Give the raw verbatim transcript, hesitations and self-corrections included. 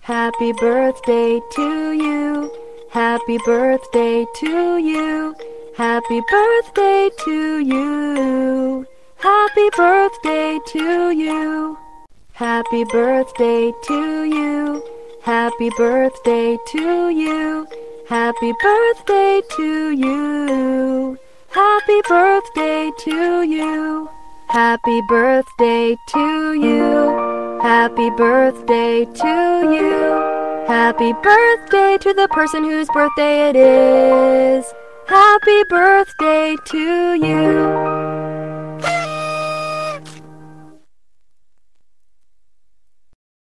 Happy birthday to you. Happy birthday to you. Happy birthday to you. Happy birthday to you. Happy birthday to you. Happy birthday to you. Happy birthday to you. Happy birthday to you. Happy birthday to you. Happy birthday to you. Happy birthday to the person whose birthday it is. Happy birthday to you.